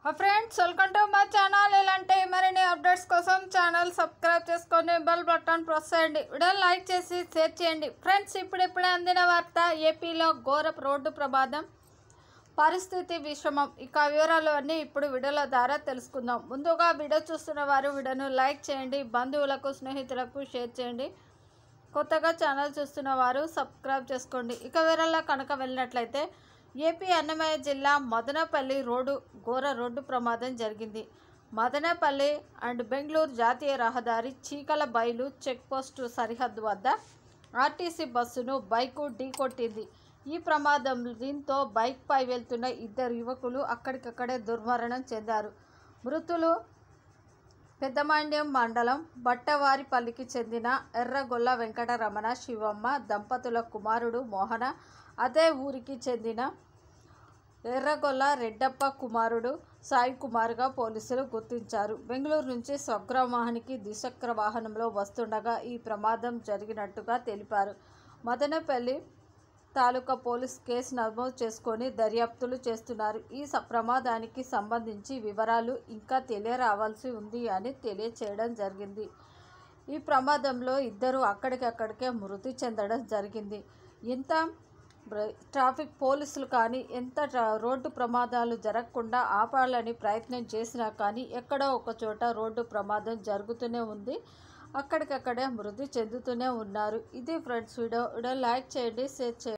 Friends welcome to my channel. ఇలాంటి మరిన్ని updates కోసం ఛానల్ సబ్స్క్రైబ్ చేసుకొని బెల్ బటన్ ప్రెస్ చేయండి. వీడియోని లైక్ చేసి షేర్ చేయండి. ఫ్రెండ్స్ ఇప్పుడిప్పుడే అందిన వార్త, ఏపీలో ఘోర రోడ్డు ప్రమాదం పరిస్థితి విషమం. ఇక వివరాలు అన్నీ ఇప్పుడు వీడియోల ద్వారా తెలుసుకుందాం. ముందుగా వీడియో చూస్తున్న వారు వీడియోను లైక్ చేయండి, బంధువులకు స్నేహితులకు షేర్ చేయండి. కొత్తగా ఛానల్ చూస్తున్న వారు సబ్స్క్రైబ్ చేసుకోండి. ఇక వివరాల్లో కనుక వెళ్ళినట్లయితే, ఏపీ అన్నమయ్య జిల్లా మదనపల్లి ఘోర రోడ్డు ప్రమాదం జరిగింది. మదనపల్లి అండ్ బెంగళూరు జాతీయ రహదారి చీకల బయలు చెక్పోస్టు సరిహద్దు వద్ద ఆర్టీసీ బస్సును బైకు ఢీకొట్టింది. ఈ ప్రమాదం దీంతో బైక్పై వెళ్తున్న ఇద్దరు యువకులు అక్కడికక్కడే దుర్మరణం చెందారు. మృతులు పెద్దమాండ్యం మండలం బట్టవారిపల్లికి చెందిన ఎర్రగొల్ల వెంకటరమణ శివమ్మ దంపతుల కుమారుడు మోహన, అదే ఊరికి చెందిన ఎర్రగొల్ల రెడ్డప్ప కుమారుడు సాయి కుమార్గా పోలీసులు గుర్తించారు. బెంగళూరు నుంచి స్వగ్రామానికి ద్విచక్ర వాహనంలో వస్తుండగా ఈ ప్రమాదం జరిగినట్టుగా తెలిపారు. మదనపల్లి తాలూకా పోలీస్ కేసు నమోదు చేసుకొని దర్యాప్తులు చేస్తున్నారు. ఈ ప్రమాదానికి సంబంధించి వివరాలు ఇంకా తెలియరావాల్సి ఉంది అని తెలియచేయడం జరిగింది. ఈ ప్రమాదంలో ఇద్దరు అక్కడికక్కడికే మృతి చెందడం జరిగింది. ఎంత ట్రాఫిక్ పోలీసులు కానీ ఎంత రోడ్డు ప్రమాదాలు జరగకుండా ఆపాలని ప్రయత్నం చేసినా కానీ ఎక్కడో ఒక చోట రోడ్డు ప్రమాదం జరుగుతూనే ఉంది. అక్కడికక్కడే మృతి చెందుతూనే ఉన్నారు. ఇది ఫ్రెండ్స్ వీడియో లైక్ చేయండి, షేర్ చేయండి.